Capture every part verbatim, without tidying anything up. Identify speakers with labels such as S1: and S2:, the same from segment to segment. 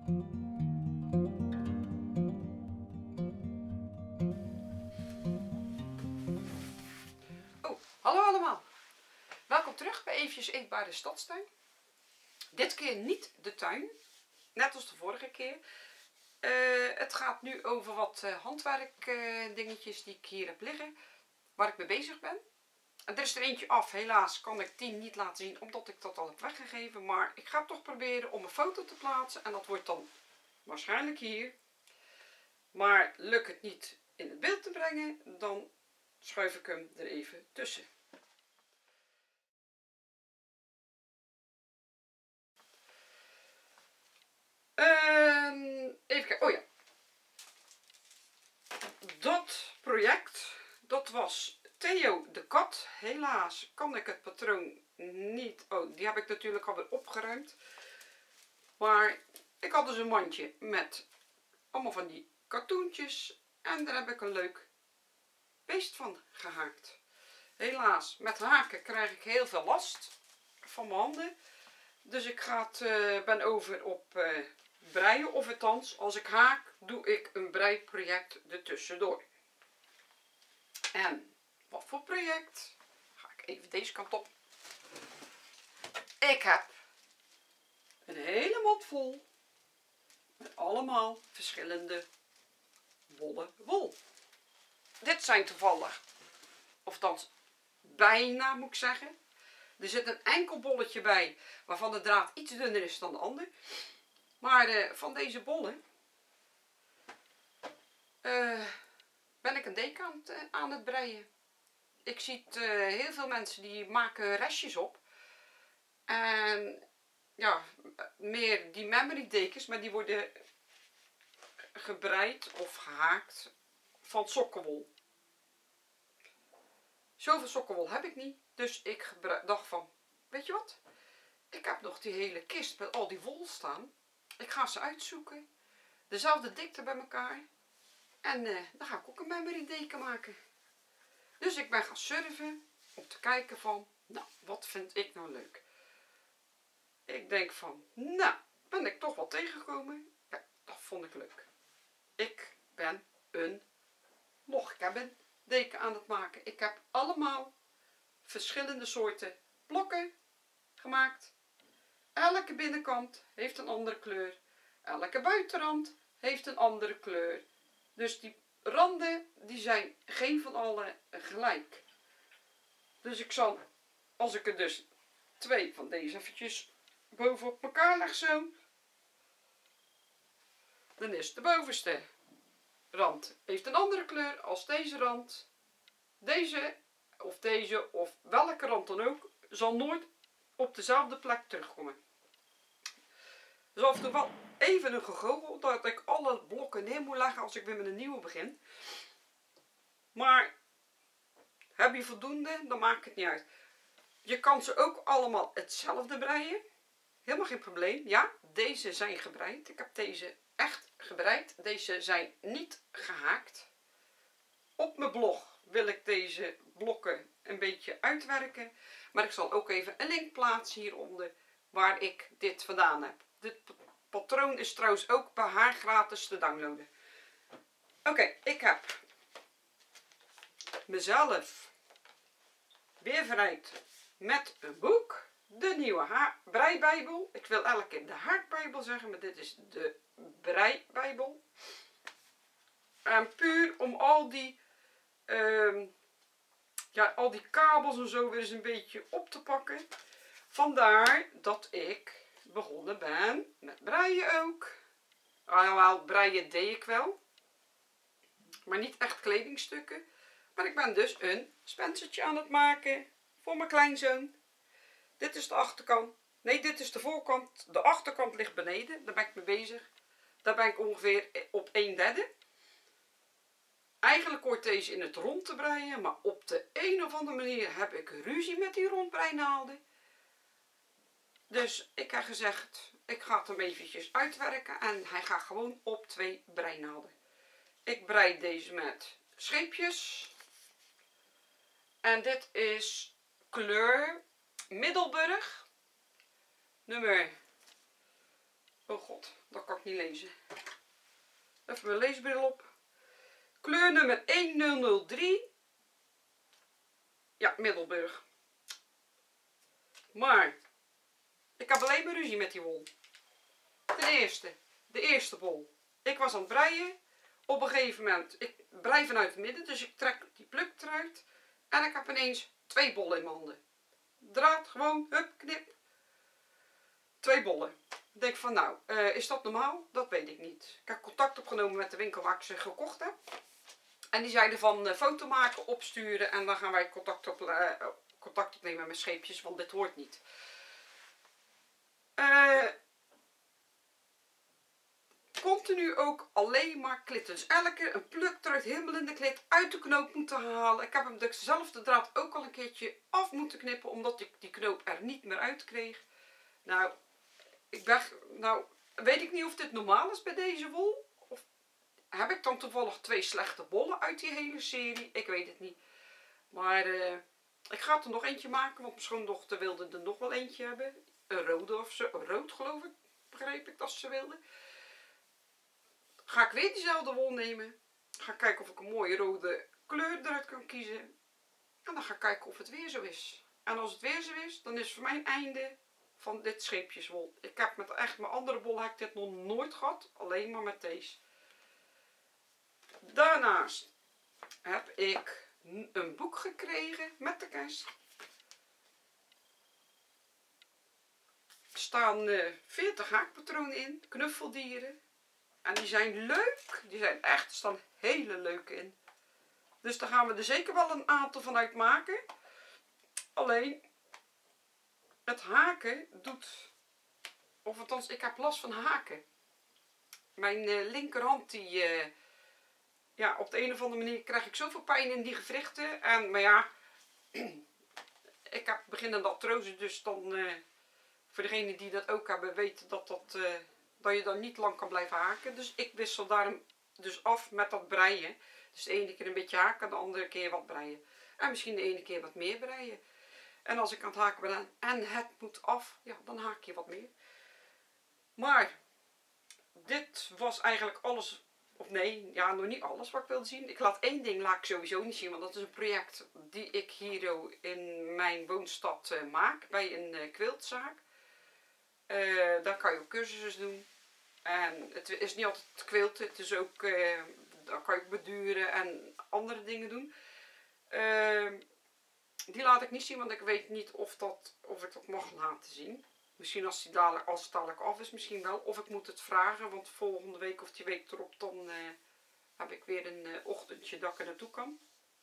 S1: Oh, hallo allemaal. Welkom terug bij Eefjes Eetbare Stadstuin. Dit keer niet de tuin, net als de vorige keer. Uh, het gaat nu over wat uh, handwerkdingetjes uh, die ik hier heb liggen, waar ik mee bezig ben. En er is er eentje af, helaas kan ik die niet laten zien omdat ik dat al heb weggegeven. Maar ik ga toch proberen om een foto te plaatsen en dat wordt dan waarschijnlijk hier. Maar lukt het niet in het beeld te brengen, dan schuif ik hem er even tussen. Uh, even kijken, oh ja. Dat project, dat was Theo de kat. Helaas kan ik het patroon niet, oh die heb ik natuurlijk alweer opgeruimd. Maar ik had dus een mandje met allemaal van die cartoontjes en daar heb ik een leuk beest van gehaakt. Helaas, met haken krijg ik heel veel last van mijn handen. Dus ik ga het, uh, ben over op uh, breien, of althans, als ik haak, doe ik een breiproject ertussendoor. En wat voor project? Ga ik even deze kant op. Ik heb een hele mand vol met allemaal verschillende wollen wol. Dit zijn toevallig, of althans bijna moet ik zeggen. Er zit een enkel bolletje bij waarvan de draad iets dunner is dan de ander. Maar uh, van deze bollen uh, ben ik een deken aan het, uh, aan het breien. Ik zie uh, heel veel mensen die maken restjes op. En ja, meer die memory dekens, maar die worden gebreid of gehaakt van sokkenwol. Zoveel sokkenwol heb ik niet, dus ik dacht van, weet je wat? Ik heb nog die hele kist met al die wol staan. Ik ga ze uitzoeken. Dezelfde dikte bij elkaar. En uh, dan ga ik ook een memory deken maken. Dus ik ben gaan surfen om te kijken van, nou, wat vind ik nou leuk? Ik denk van, nou, ben ik toch wel tegengekomen. Ja, dat vond ik leuk. Ik ben een logcabin deken aan het maken. Ik heb allemaal verschillende soorten blokken gemaakt. Elke binnenkant heeft een andere kleur. Elke buitenrand heeft een andere kleur. Dus die randen die zijn geen van alle gelijk. Dus ik zal, als ik er dus twee van deze eventjes bovenop elkaar leg zo. Dan is de bovenste rand heeft een andere kleur als deze rand. Deze of deze of welke rand dan ook zal nooit op dezelfde plek terugkomen. Dus af en toe wel even een gegoochel dat ik alle blokken neer moet leggen als ik weer met een nieuwe begin. Maar heb je voldoende, dan maakt het niet uit. Je kan ze ook allemaal hetzelfde breien. Helemaal geen probleem. Ja, deze zijn gebreid. Ik heb deze echt gebreid. Deze zijn niet gehaakt. Op mijn blog wil ik deze blokken een beetje uitwerken. Maar ik zal ook even een link plaatsen hieronder waar ik dit vandaan heb. Dit patroon is trouwens ook bij haar gratis te downloaden. Oké, okay, ik heb mezelf weer verrijkt met een boek. De nieuwe breibijbel. Ik wil elke keer de haakbijbel zeggen, maar dit is de breibijbel. En puur om al die, uh, ja, al die kabels en zo weer eens een beetje op te pakken. Vandaar dat ik begonnen ben met breien ook. Alhoewel, breien deed ik wel. Maar niet echt kledingstukken. Maar ik ben dus een spencertje aan het maken voor mijn kleinzoon. Dit is de achterkant. Nee, dit is de voorkant. De achterkant ligt beneden. Daar ben ik mee bezig. Daar ben ik ongeveer op een derde. Eigenlijk hoort deze in het rond te breien. Maar op de een of andere manier heb ik ruzie met die rondbreinaalden. Dus ik heb gezegd, ik ga het hem eventjes uitwerken. En hij gaat gewoon op twee breinaalden. Ik brei deze met scheepjes. En dit is kleur Middelburg. Nummer Oh god, dat kan ik niet lezen. Even mijn leesbril op. Kleur nummer een nul nul drie. Ja, Middelburg. Maar ik heb alleen maar ruzie met die wol. Ten eerste, de eerste bol. Ik was aan het breien. Op een gegeven moment, ik brei vanuit het midden, dus ik trek die pluk eruit. En ik heb ineens twee bollen in mijn handen. Draad, gewoon, hup, knip. Twee bollen. Ik denk van nou, uh, is dat normaal? Dat weet ik niet. Ik heb contact opgenomen met de winkel waar ik ze gekocht heb. En die zeiden van uh, foto maken, opsturen en dan gaan wij contact, op, uh, contact opnemen met scheepjes, want dit hoort niet. Uh, continu ook alleen maar klitten. Dus elke keer een pluk eruit, helemaal in de klit, uit de knoop moeten halen. Ik heb hem dezelfde draad ook al een keertje af moeten knippen, omdat ik die knoop er niet meer uit kreeg. Nou, ik ben, nou, weet ik niet of dit normaal is bij deze wol. Of heb ik dan toevallig twee slechte bollen uit die hele serie? Ik weet het niet. Maar uh, ik ga er nog eentje maken, want mijn schoondochter wilde er nog wel eentje hebben. Een rode of zo, rood geloof ik, begreep ik dat ze wilde. Ga ik weer diezelfde wol nemen. Ga kijken of ik een mooie rode kleur eruit kan kiezen. En dan ga ik kijken of het weer zo is. En als het weer zo is, dan is voor mij een einde van dit scheepjeswol. Ik heb met echt mijn andere bol heb ik dit nog nooit gehad. Alleen maar met deze. Daarnaast heb ik een boek gekregen met de kerst. Er staan uh, veertig haakpatronen in. Knuffeldieren. En die zijn leuk. Die zijn echt, er staan hele leuke in. Dus daar gaan we er zeker wel een aantal van uit maken. Alleen, het haken doet, of althans ik heb last van haken. Mijn uh, linkerhand die, uh, ja, op de een of andere manier krijg ik zoveel pijn in die gewrichten. En, maar ja, ik heb beginnende artrose, dus dan, uh, voor degenen die dat ook hebben, weten dat, dat, uh, dat je dan niet lang kan blijven haken. Dus ik wissel daarom dus af met dat breien. Dus de ene keer een beetje haken, de andere keer wat breien. En misschien de ene keer wat meer breien. En als ik aan het haken ben en het moet af, ja, dan haak je wat meer. Maar dit was eigenlijk alles, of nee, ja, nog niet alles wat ik wilde zien. Ik laat één ding laat ik sowieso niet zien, want dat is een project die ik hier in mijn woonstad uh, maak, bij een uh, quiltzaak. Uh, daar kan je ook cursussen doen. En het is niet altijd quilten, het is ook, uh, daar kan je ook beduren en andere dingen doen. Uh, die laat ik niet zien, want ik weet niet of, dat, of ik dat mag laten zien. Misschien als, die dadelijk, als het dadelijk af is, misschien wel. Of ik moet het vragen, want volgende week of die week erop, dan uh, heb ik weer een uh, ochtendje dat ik er naartoe kan.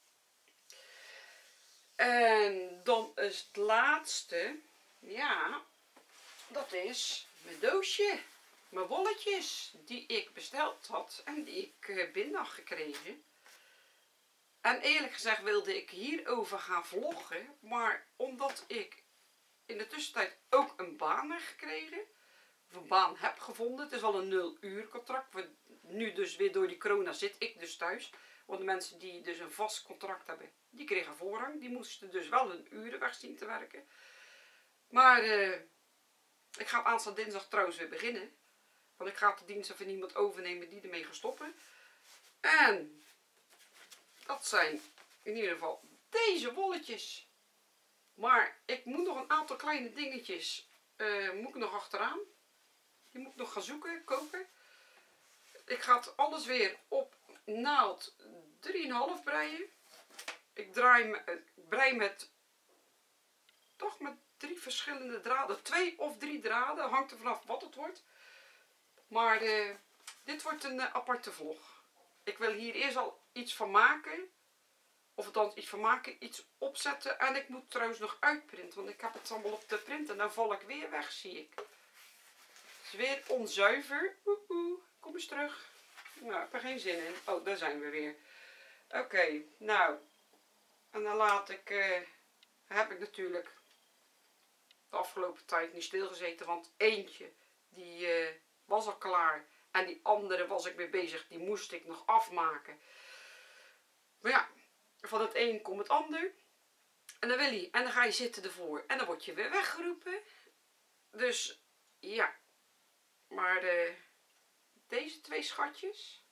S1: En dan is het laatste, ja, dat is mijn doosje. Mijn wolletjes die ik besteld had en die ik uh, binnen had gekregen. En eerlijk gezegd wilde ik hierover gaan vloggen, maar omdat ik in de tussentijd ook een baan heb gekregen, of een baan heb gevonden, het is al een nul uur contract, nu dus weer door die corona zit ik dus thuis, want de mensen die dus een vast contract hebben, die kregen voorrang, die moesten dus wel hun uren weg zien te werken. Maar uh, ik ga aanstaande dinsdag trouwens weer beginnen, want ik ga de diensten van iemand overnemen die ermee gaat stoppen. En dat zijn in ieder geval deze wolletjes. Maar ik moet nog een aantal kleine dingetjes uh, moet ik nog achteraan. Die moet ik nog gaan zoeken, kopen. Ik ga het alles weer op naald drie komma vijf breien. Ik draai me, brei met toch met drie verschillende draden. Twee of drie draden. Hangt er vanaf wat het wordt. Maar uh, dit wordt een uh, aparte vlog. Ik wil hier eerst al iets van maken. Of althans iets van maken, iets opzetten. En ik moet trouwens nog uitprinten. Want ik heb het allemaal op de print. En dan val ik weer weg, zie ik. Het is weer onzuiver. Oeh, oeh. Kom eens terug. Nou, ik heb er geen zin in. Oh, daar zijn we weer. Oké, okay, nou. En dan laat ik... Uh, heb ik natuurlijk de afgelopen tijd niet stilgezeten. Want eentje, die uh, was al klaar. En die andere was ik mee bezig. Die moest ik nog afmaken. Maar ja... Van het een komt het ander. En dan wil hij. En dan ga je zitten ervoor. En dan word je weer weggeroepen. Dus ja. Maar uh, deze twee schatjes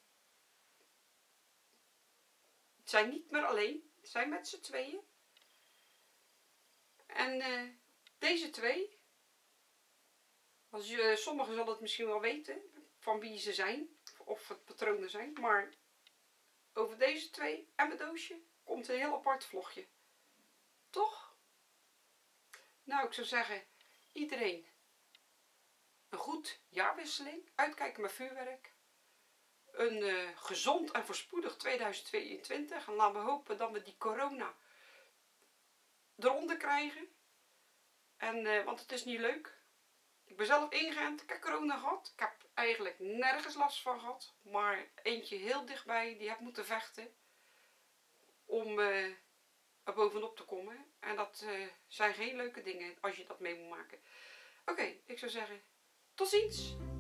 S1: zijn niet meer alleen. Ze zijn met z'n tweeën. En uh, deze twee, als je, sommigen zullen het misschien wel weten van wie ze zijn. Of het patronen zijn. Maar over deze twee en mijn doosje komt een heel apart vlogje. Toch? Nou, ik zou zeggen, iedereen een goed jaarwisseling. Uitkijken met vuurwerk. Een uh, gezond en voorspoedig tweeduizend tweeëntwintig. En laten we hopen dat we die corona eronder krijgen. En, uh, want het is niet leuk. Ik ben zelf ingeënt. Ik heb corona gehad. Ik heb eigenlijk nergens last van gehad. Maar eentje heel dichtbij. Die heb moeten vechten. Om uh, er bovenop te komen. En dat uh, zijn geen leuke dingen als je dat mee moet maken. Oké, okay, ik zou zeggen, tot ziens.